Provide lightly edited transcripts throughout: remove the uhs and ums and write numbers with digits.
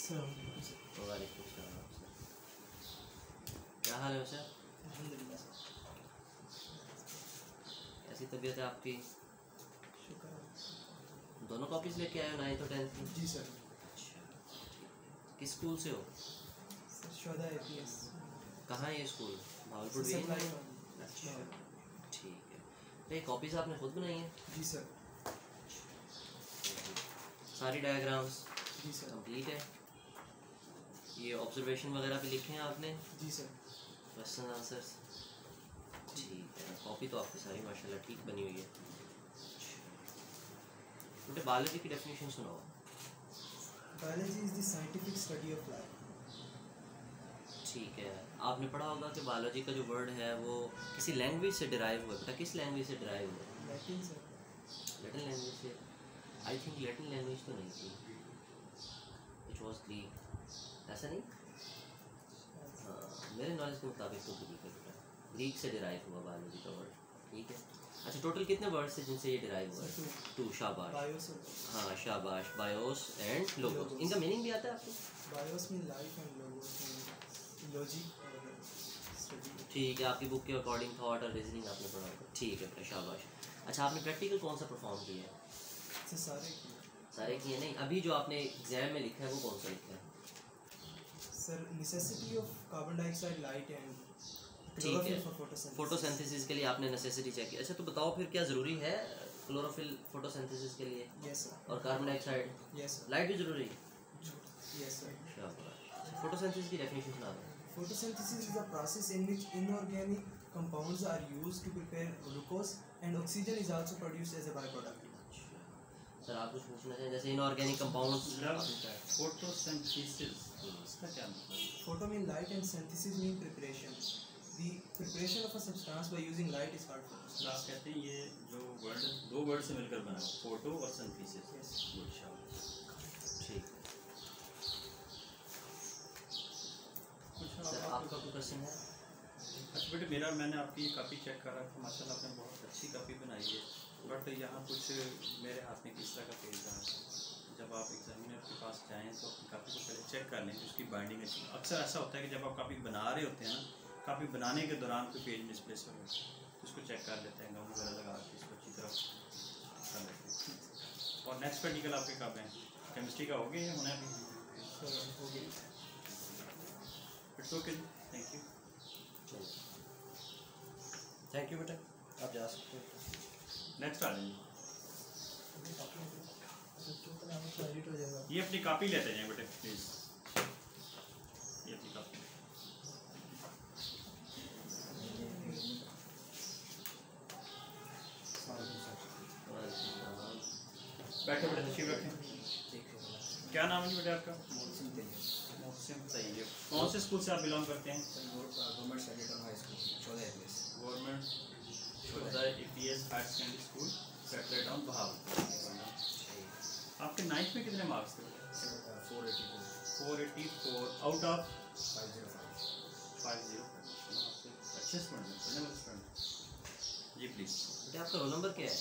वालेकुम सलाम सर। क्या हाल है सर? अल्हम्दुलिल्लाह सर। कैसी तबीयत है आपकी? शुक्र है। दोनों कॉपीज लेके आए हो 9th और 10th की? जी सर। अच्छा, किस स्कूल से हो? सर शोधा APS। कहाँ है ये स्कूल? भावलपुर भी सप्लाई है? वाली। अच्छा ठीक है। तो ये कॉपीज आपने खुद बनाई हैं? जी सर। सारी डायग्राम्स जी सर। कंप्लीट है? ये ऑब्जर्वेशन वगैरह भी लिखे हैं आपने? जी सर। क्वेश्चन आंसर्स ठीक है। कॉपी तो आपकी सारी माशाल्लाह ठीक बनी हुई है। बेटे बायोलॉजी की डेफिनेशन सुनाओ। Biology is the scientific study of life. ठीक है, आपने पढ़ा होगा कि बायोलॉजी का जो वर्ड है वो किसी लैंग्वेज से डिराइव हुआ है। बेटा किस लैंग्वेज से डिराइव हुआ है? Latin sir. लैटिन लैंग्वेज से? आई थिंक लैटिन लैंग्वेज तो नहीं थी, इट वॉज ग्रीक, ऐसा नहीं? हाँ, मेरे नॉलेज के मुताबिक तो ग्रीक है बेटा। ग्रीक से डिराइव हुआ बायोलॉजी का वर्ड। ठीक है, अच्छा टोटल कितने वर्ड्स हैं जिनसे ये डिराइव हुआ है? 2। शाबाश। बायोस। हाँ शाबाश, बायोस एंड लोगोस। इनका मीनिंग भी आता है आपको? Bios mean life and logos mean logic और स्टडी। ठीक है, आपकी बुक के अकॉर्डिंग थॉट और रीजनिंग आपने पढ़ा होगा। ठीक है बेटा शाबाश। अच्छा आपने प्रैक्टिकल कौन सा परफॉर्म किया है? सारे किए नहीं, अभी जो आपने एग्जाम में लिखा है वो कौन सा लिखा है? Sir necessity of carbon dioxide light and ठीक है, फोटोसिंथेसिस। फोटोसिंथेसिस के लिए आपने नेसेसिटी चेक किया। अच्छा तो बताओ फिर क्या ज़रूरी है क्लोरोफिल फोटोसिंथेसिस के लिए? Yes sir. और carbon dioxide? Yes sir. Light भी ज़रूरी है? Yes sir. शाबाश। फोटोसिंथेसिस की डेफिनेशन सुना दो। Photosynthesis is a process in which inorganic compounds are used to prepare glucose and oxygen is also produced as a byproduct. Sir आप कुछ पूछना चाहें जैसे इनऑर्गेनिक कंपाउंड्स? फोटोसिंथेसिस इसका क्या मतलब? Photo mean light and synthesis mean preparation. The preparation of a substance by using light is called photosynthesis. आप कहते हैं ये जो वर्ड 2 वर्ड से मिलकर बना है, फोटो और सिंथेसिस। Yes. गुड शाबाश। ठीक है सर, आपका कोई क्वेश्चन है? अच्छा बेटे मैंने आपकी कापी चेक कर रहा था, माशाल्लाह आपने बहुत अच्छी कापी बनाई है, बट यहाँ कुछ मेरे हाथ में किस तरह का पेज रहा है। जब आप एग्जामिनर के पास जाएँ तो अपनी कापी को पहले चेक कर लें कि उसकी बाइंडिंग अच्छी। अक्सर ऐसा होता है कि जब आप कापी बना रहे होते हैं ना, कापी बनाने के दौरान कोई पेज मिसप्लेस हो गया तो उसको चेक कर लेते हैं, गम वगैरह लगा के इसको अच्छी तरह कर लेते हैं। और नेक्स्ट प्रैक्टिकल आपके कब हैं? केमिस्ट्री का हो गया या होना अभी? It's okay, thank you. Thank you बेटा, आप जा सकते हो। नेक्स्ट आ जाइए। एडिट हो जाएगा। ये अपनी कापी लेते जाएं बेटे प्लीज। ये अपनी कापी बैठे बेटे, तशरीफ रखें। क्या नाम है जी बेटे आपका? मोहसिन तैयब। कौन से स्कूल से आप बिलोंग करते हैं? गवर्नमेंट सेकेंडरी हाई स्कूल शोधा APS। गवर्नमेंट शोधा APS higher secondary school satellite town Bahawalpur. आपके 9th में कितने मार्क्स थे? 484 आउट ऑफ 505। अच्छे स्टूडेंट हैं, पढ़ने वाले स्टूडेंट जी। प्लीज़ बेटा आपका रोल नंबर क्या है?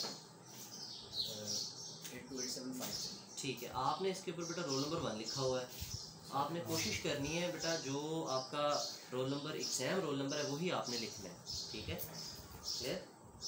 828753। ठीक है, आपने इसके ऊपर बेटा रोल नंबर 1 लिखा हुआ है। आपने कोशिश करनी है बेटा जो आपका roll number exam roll number है वही आपने लिखना है। ठीक है, क्लियर?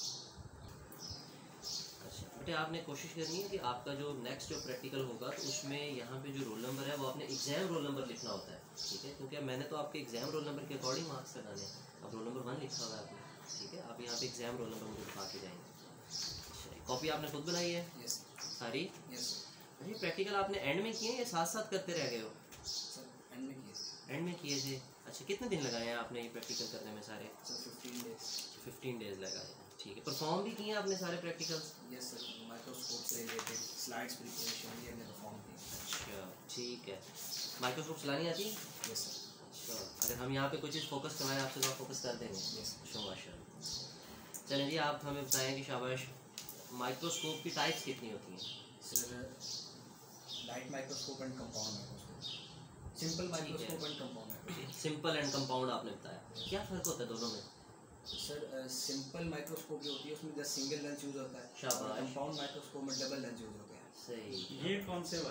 अच्छा बेटा आपने कोशिश करनी है कि आपका जो नेक्स्ट जो प्रैक्टिकल होगा तो उसमें यहाँ पे जो रोल नंबर है वो आपने एग्जाम रोल नंबर लिखना होता है। ठीक है, क्योंकि मैंने तो आपके एग्जाम रोल नंबर के अकॉर्डिंग मार्क्स लगाने हैं। अब रोल नंबर 1 लिखा हुआ है आपने। ठीक है, आप यहाँ पे एग्जाम रोल नंबर मुझे दिखा के जाएंगे। अच्छा, कॉपी आपने खुद बनाई है? यस सारी? यस अरे प्रैक्टिकल आपने एंड में किए या साथ साथ करते रह गए हो? सर एंड में किए। एंड में किए थे। अच्छा कितने दिन लगाए हैं आपने ये प्रैक्टिकल करने में सारे? Sir 15 days. 15 डेज लगाए हैं। ठीक है, परफॉर्म भी किए हैं आपने सारे प्रैक्टिकल्स? यस सर, माइक्रोस्कोप से रिलेटेड स्लाइड्स प्रिपरेशन ये हमने परफॉर्म की। अच्छा ठीक है, माइक्रोस्कोप चलानी आती है? Yes sir. अच्छा, अगर हम यहाँ पे कोई चीज़ फोकस करवाएं आपसे तो आप फोकस कर देंगे? यस। माशाल्लाह। चलें जी, आप हमें बताएं कि शाबाश माइक्रोस्कोप की टाइप्स कितनी होती हैं? Sir light microscope and compound microscope, simple microscope and compound microscope. Simple and compound आपने बताया, क्या फ़र्क होता है दोनों में? सर सिंपल माइक्रोस्कोप जो होती है उसमें जस्ट सिंगल लेंस यूज होता है। शाबाश। कंपाउंड माइक्रोस्कोप में डबल लेंस यूज होते हैं। सही। ये कौन से वाली है?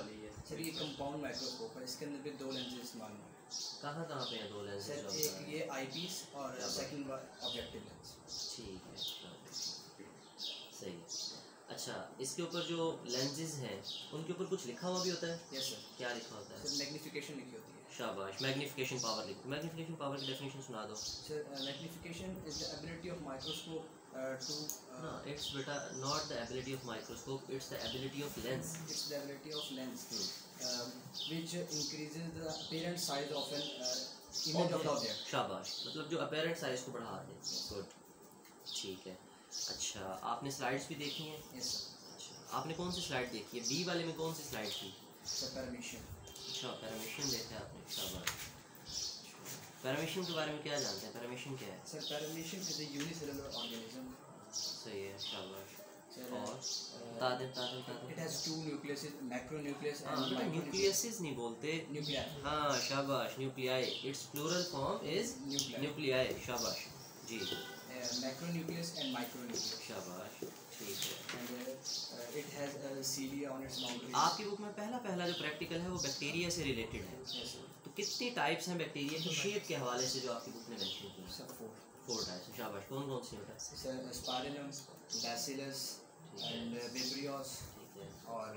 सर ये कंपाउंड माइक्रोस्कोप है, इसके अंदर भी 2 लेंसेज इस्तेमाल हुए हैं कहाँ कहाँ पे हैं 2 लेंसेज? सर। एक ये आईपीस और सेकंड ऑब्जेक्टिव लेंस। ठीक है, सही है। अच्छा, इसके ऊपर जो लेंसेज हैं उनके ऊपर कुछ लिखा हुआ भी होता है? Yes sir. क्या लिखा होता है? सर मैग्नीफिकेशन लिखी होती है। शाबाश, मैग्नीफिकेशन पावर लिखो। मैग्नीफिकेशन पावर की डेफिनेशन सुना दो। Sir magnification is the ability of microscope to No, it's बेटा not the ability of microscope, it's the ability of lens. it's the ability of lens which increases the apparent size of an image of the object. शाबाश, मतलब जो apparent size को बढ़ा दे। Good, ठीक है। अच्छा, आपने स्लाइड्स भी देखी हैं? Yes sir. अच्छा, आपने कौन सी स्लाइड देखी है? बी वाले में कौन सी स्लाइड थी? So permission. अच्छा, पैरामीशन देखा है आपने, शाबाश। पैरामीशन के बारे में क्या जानते हैं? पैरामीशन क्या है? Sir permission is a unicellular organism. सही है, शाबाश। Sir, और तादिम it has 2 nucleuses, macronucleus हाँ, and बेटा micronucleus. न्यूक्लियसिस नहीं बोलते। Nuclei. हाँ, शाबाश, nuclei. It's plural form is Nuclei. Nuclei. शाबाश जी, Macronucleus and micronucleus. शाबाश, ठीक है। And it has a cilia on its boundaries. आपकी बुक में पहला जो प्रैक्टिकल है वो बैक्टीरिया से रिलेटेड है। Yes sir. तो कितनी टाइप्स हैं बैक्टीरिया की शेप के हवाले से जो आपकी बुक में मेंशन की है? Sir 4. 4 टाइप्स। शाबाश, कौन कौन सी होता है? Sir Spirillum, Bacillus and Vibrios ठीक है, और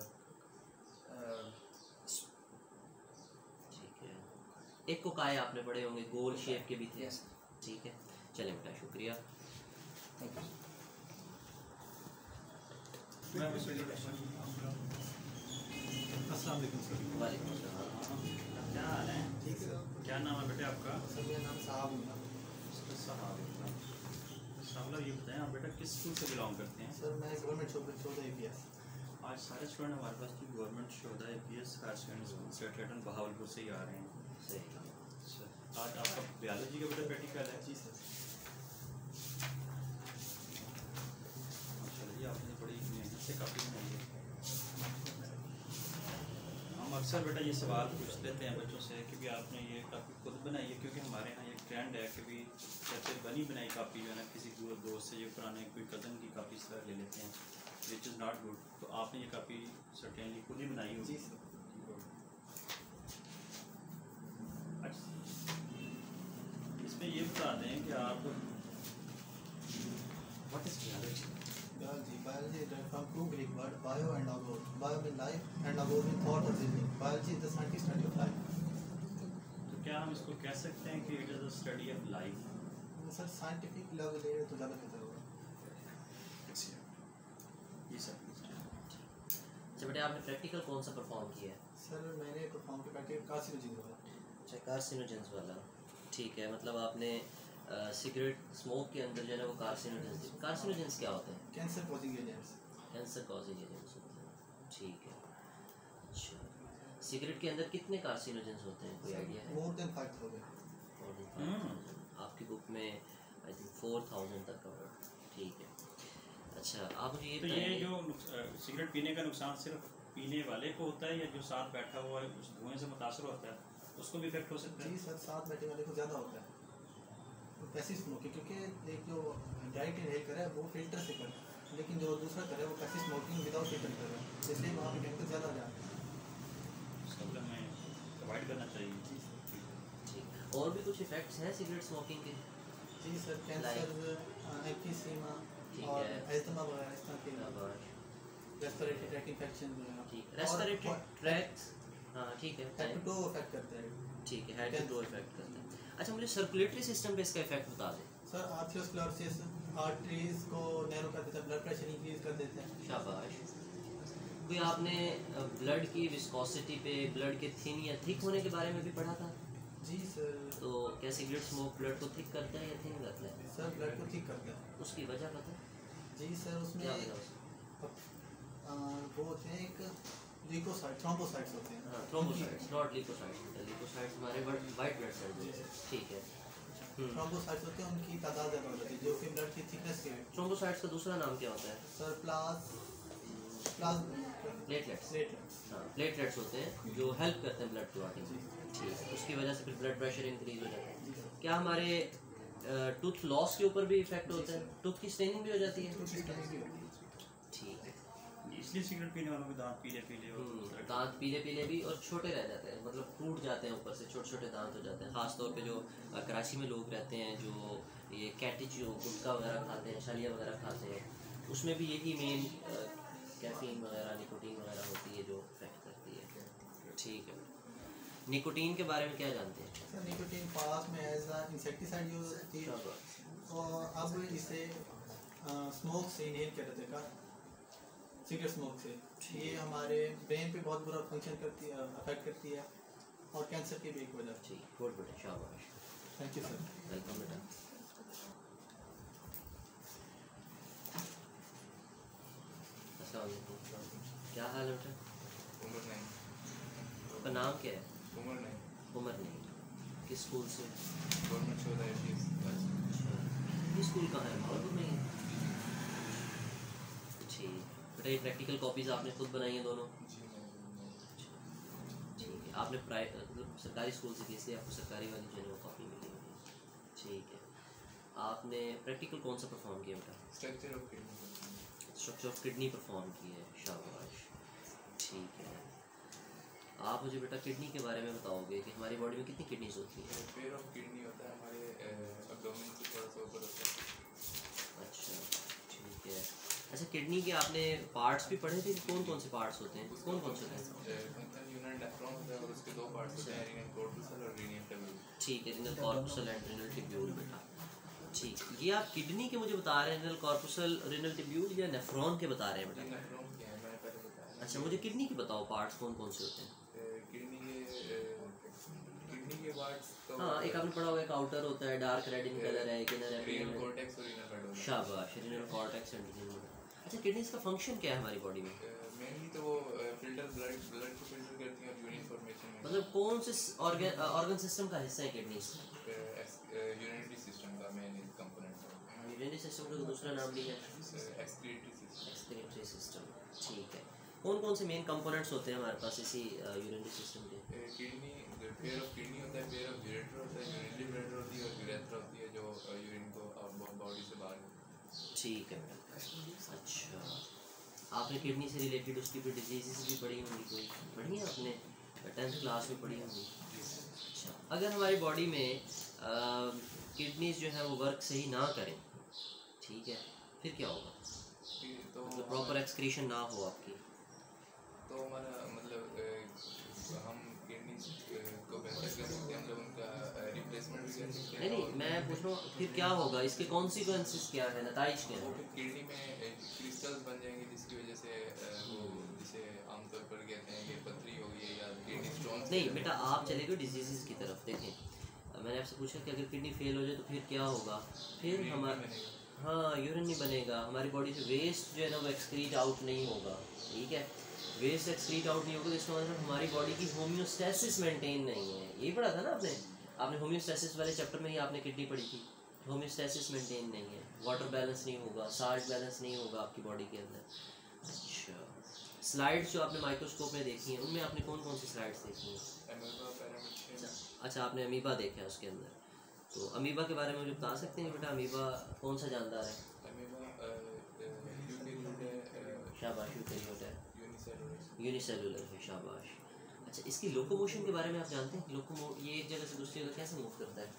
ठीक है। एक कोकाई आपने पढ़े होंगे, गोल शेप के भी थे। Yes. ठीक है, चलें बेटा, शुक्रिया। Thank you. अस्सलाम वालेकुम सर। वालेकुम अस्सलाम। क्या हाल है? ठीक है क्या नाम है बेटे आपका? सर, मेरा नाम साहब है। साहब ये बताएं आप बेटा किस स्कूल से बिलोंग करते हैं? सर मैं गवर्नमेंट शोधा APS। आज सारे स्टूडेंट हमारे पास जो गवर्नमेंट शोधा APS हायर सेकेंडरी स्कूल से रिटर्न बहावलपुर से ही आ रहे हैं। सही। सर आज आपका बायोलॉजी का बेटा प्रैक्टिकल है? जी सर। माशाल्लाह जी, आपने बड़ी मेहनत से काफ़ी बनाई है। हम अक्सर बेटा ये सवाल पूछ लेते हैं बच्चों से कि भी आपने ये काफ़ी खुद बनाई है, क्योंकि हमारे यहाँ ये ट्रेंड है कि भी जैसे बनी बनाई कापी जो है ना किसी दोस्त से, ये पुराने कोई कज़न की कापी इस तरह ले लेते हैं, विच इज़ नॉट गुड। तो आपने ये कापी सर्टेनली खुद ही बनाई होगी। जी सर। अच्छा, इसमें ये बता दें कि आप what is biology? Biology is derived from 2 Greek words, bio and agor. Bio means life and agor means thought or thinking. Biology is the scientific study of life. तो क्या हम इसको कह सकते हैं कि it is a study of life? Sir scientific level ले तो ज़्यादा बेहतर होगा। जी सर। अच्छा बेटा, आपने प्रैक्टिकल कौन सा परफॉर्म किया है? सर मैंने परफॉर्म किया प्रैक्टिकल कार्सिनोजेन वाला। अच्छा, कार्सिनोजेंस वाला। ठीक है, मतलब आपने सिगरेट स्मोक के अंदर जो है ना वो कार्सिनोजेंस। कार्सिनोजेंस क्या होते हैं? Cancer causing agents. Cancer causing agents होते हैं। ठीक है। अच्छा, सिगरेट के अंदर कितने कार्सिनोजेंस होते हैं, कोई आइडिया है? More than 5000। More than 5,000। आपकी बुक में आई थिंक 4000 तक कवर। ठीक है। अच्छा, आप मुझे ये तो ये बताइए, जो सिगरेट पीने का नुकसान सिर्फ पीने वाले को होता है या जो साथ बैठा हुआ है उस धुएं से मुतासर होता है उसको भी इफेक्ट हो सकता है? जी सर, साथ बैठे वाले को ज़्यादा होता है पैसिव स्मोकिंग, क्योंकि एक जो डायरेक्ट इनहेल कर रहा है वो फिल्टर से कर रहा है, लेकिन जो दूसरा कर रहा है वो पैसिव स्मोकिंग विदाउट फिल्टर कर रहा है, इसलिए वहाँ पे केमिकल ज़्यादा आ जाता है। उसका मतलब हमें अवॉइड करना चाहिए। जी सर। ठीक, और भी कुछ इफेक्ट्स हैं सिगरेट स्मोकिंग के? जी सर, कैंसर, एम्फीसीमा ठीक और है। अस्थमा वगैरह इस तरह के शाबाश। रेस्पिरेटरी ट्रैक इन्फेक्शन वगैरह। ठीक, रेस्पिरेटरी ट्रैक्ट। हाँ ठीक है, हेड टू इफेक्ट करता है। ठीक है, हेड टू टो इफेक्ट करता है। अच्छा, मुझे सर्कुलेटरी सिस्टम पे इसका इफेक्ट बता दें। सर आर्थरोस्क्लेरोसिस आर्टरीज को नैरो कर देता है, ब्लड प्रेशर इंक्रीज कर देते हैं। शाबाश। कोई आपने ब्लड की विस्कोसिटी पे, ब्लड के थिन या थिक होने के बारे में भी पढ़ा था? जी सर। तो क्या सिगरेट स्मोक ब्लड को थिक करता है या थिन करता है? सर ब्लड को ठीक करता है। उसकी वजह पता है? जी सर, उसमें क्या वजह उसकी? वो होते हैं एक ल्यूकोसाइट, थ्रोम्बोसाइट्स होते हैं। हाँ, थ्रोम्बोसाइट्स, नॉट लिपोसाइट्स। लिपोसाइट्स हमारे वाइट ब्लड सेल्स हैं। ठीक है। थ्रोम्बोसाइट्स होते हैं, उनकी तादाद ज़्यादा हो जाती है जो कि ब्लड की थिकनेस के। थ्रोम्बोसाइट्स का दूसरा नाम क्या होता है? Sir platelets. प्लेटलेट्स। हाँ, प्लेटलेट्स होते हैं जो हेल्प करते हैं ब्लड क्लॉटिंग में। ठीक है, उसकी वजह से फिर ब्लड प्रेशर इंक्रीज हो जाता है। क्या हमारे टूथ लॉस के ऊपर भी इफेक्ट होता है? टूथ की स्टेनिंग भी हो जाती है? ठीक है। इस इसलिए सिगरेट पीने वालों के दांत पीले पीले और दांत पीले पीले भी और छोटे रह जाते हैं, मतलब टूट जाते हैं ऊपर से, छोटे छोटे दांत हो जाते हैं। ख़ास तौर पे जो कराची में लोग रहते हैं जो ये कैटिच जो गुटखा वगैरह खाते हैं, शलिया वगैरह खाते हैं, उसमें भी यही मेन कैफीन वगैरह निकोटीन वगैरह होती है जो इफेक्ट करती है। ठीक है, निकोटीन के बारे में क्या जानते हैं? सर निकोटीन पास में एज अ इंसेक्टिसाइड यूज होती है और अब इसे स्मोक से इनहेल किया जाता है, सिगरेट स्मोक से। ये हमारे ब्रेन पे बहुत बुरा फंक्शन करती है, अफेक्ट करती है और कैंसर की भी एक वजह। ठीक, गुड बेटा, शाबाश, थैंक यू सर। वेलकम बेटा। अस्सलाम वालेकुम, क्या हाल है बेटा? उमर नहीं, आपका नाम क्या है? उमर नहीं, उमर नहीं, किस स्कूल से? गवर्नमेंट शोधा एटीएस क्लास। ये स्कूल कहाँ है? मालूम नहीं है। ठीक बेटा, ये प्रैक्टिकल कॉपीज़ आपने खुद बनाई हैं दोनों? जी मैं ठीक है, आपने मतलब सरकारी स्कूल से की, इसलिए आपको सरकारी वाली जो है वो कॉपी मिली होगी। ठीक है, आपने प्रैक्टिकल कौन सा परफॉर्म किया बेटा? Structure of kidney. Structure of kidney perform की है, शाबाश। ठीक है, आप मुझे बेटा किडनी के बारे में बताओगे कि हमारी बॉडी में कितनी किडनीज होती हैं? पेयर ऑफ किडनी होता है हमारे एब्डोमेन से थोड़ा सा ऊपर होता है। अच्छा, ठीक है। अच्छा, किडनी के आपने पार्ट्स भी पढ़े थे? कौन कौन से पार्ट्स होते हैं? कौन कौन से होते हैं? फंक्शन यूनिट नेफ्रॉन होता है और उसके दो पार्ट्स होते हैं, रीनल कॉर्पस्कल और रीनल ट्यूब्यूल। ठीक है, renal corpuscle and renal tubule बेटा। ठीक, ये आप किडनी के मुझे बता रहे हैं, रीनल कॉर्पस्कल, रीनल ट्यूब्यूल या नेफ्रॉन के बता रहे हैं ये बेटा? नेफ्रॉन क्या है मैंने पहले बताया। अच्छा, मुझे किडनी के बताओ पार्ट्स कौन कौन से होते हैं? किडनी के पार्ट्स तो हाँ, एक आपने पढ़ा होगा, एक आउटर होता है, डार्क रेड इन कलर है, एक इनर रीनल है। कॉर्टेक्स और रीनल मेडुला। शाबाश, renal cortex and renal medulla. अच्छा, किडनीज का फंक्शन क्या है हमारी बॉडी में? मेनली तो वो फिल्टर ब्लड को फिल्टर करती हैं और यूरिन फॉर्मेशन में मतलब कौन से ऑर्गन सिस्टम का हिस्सा है किडनीज? यूरिनरी सिस्टम का मेन कंपोनेंट है। यूरिनरी सिस्टम का दूसरा नाम भी है एक्सक्रीटरी सिस्टम। Excretory system. ठीक है, कौन कौन से मेन कंपोनेंट्स होते हैं हमारे पास इसी यूरिनरी सिस्टम के? किडनी, पेयर ऑफ किडनी होता है, पेयर ऑफ यूरेटर होता है, यूरिनरी ब्लैडर होती है और यूरेथ्रा होती है जो यूरिन को बॉडी से बाहर। ठीक है मैडम। अच्छा, आपने किडनी से रिलेटेड उसकी भी डिजीज़ भी पढ़ी होंगी, कोई पढ़ी है आपने? 10th क्लास में पढ़ी होंगी। अच्छा, अगर हमारी बॉडी में किडनीज जो है वो वर्क सही ना करें, ठीक है, फिर क्या होगा? तो मतलब प्रॉपर एक्सक्रीशन ना हो आपकी, तो हमारा मतलब हम किडनी को बेहतर कर सकते हैं, हम लोग उनका रिप्लेसमेंट भी कर सकते हैं। नहीं, मैं पूछ रहा हूँ फिर क्या होगा, इसके कॉन्सिक्वेंसेस क्या है, नताइज क्या वो है? फिर किडनी में क्रिस्टल्स बन जाएंगे जिसकी वजह से वो जिसे आमतौर पर कहते हैं कि पथरी हो गई है या किडनी स्टोन। नहीं बेटा, आप चले गए डिजीज़ की तरफ। देखें, मैंने आपसे पूछा कि अगर किडनी फेल हो जाए तो फिर क्या होगा? फिर हमारा, हाँ, यूरिन नहीं बनेगा, हमारी बॉडी से वेस्ट जो है ना वो एक्सक्रीट आउट नहीं होगा। ठीक है, वेस्ट एक्सक्रीट आउट नहीं होगा तो इसका मतलब हमारी बॉडी की होम्योस्टेसिस मेंटेन नहीं है। ये पढ़ा था ना आपने होम्योस्टेसिस वाले चैप्टर में ही आपने किडनी पढ़ी थी। होम्योस्टेसिस मेंटेन नहीं है, वाटर बैलेंस नहीं होगा, साल्ट बैलेंस नहीं होगा आपकी बॉडी के अंदर। अच्छा, स्लाइड्स जो आपने माइक्रोस्कोप में देखी हैं उनमें आपने कौन कौन सी स्लाइड्स देखी हैं? अच्छा, आपने अमीबा देखा है उसके अंदर, तो अमीबा के बारे में मुझे बता सकते हैं बेटा, अमीबा कौन सा जानदार है? शाबाश, यूकेरियोट है, यूनिसेलुलर है, शाबाश। अच्छा, इसकी लोकोमोशन के बारे में आप जानते हैं? ये एक जगह से दूसरी जगह कैसे मूव करता है?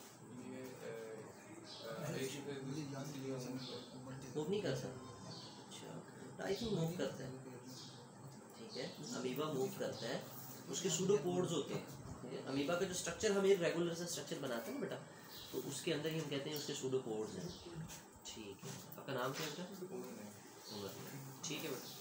मूव नहीं करता? अच्छा, आई थिंक मूव करता है। ठीक है, अमीबा मूव करता है, उसके सूडोपोड्स होते हैं। ठीक है, अमीबा का जो स्ट्रक्चर हम एक रेगुलर सा स्ट्रक्चर बनाते हैं ना बेटा, तो उसके अंदर ही हम कहते हैं उसके सूडोपोड्स हैं। ठीक है, आपका नाम क्या है बेटा? उमर। ठीक है बेटा।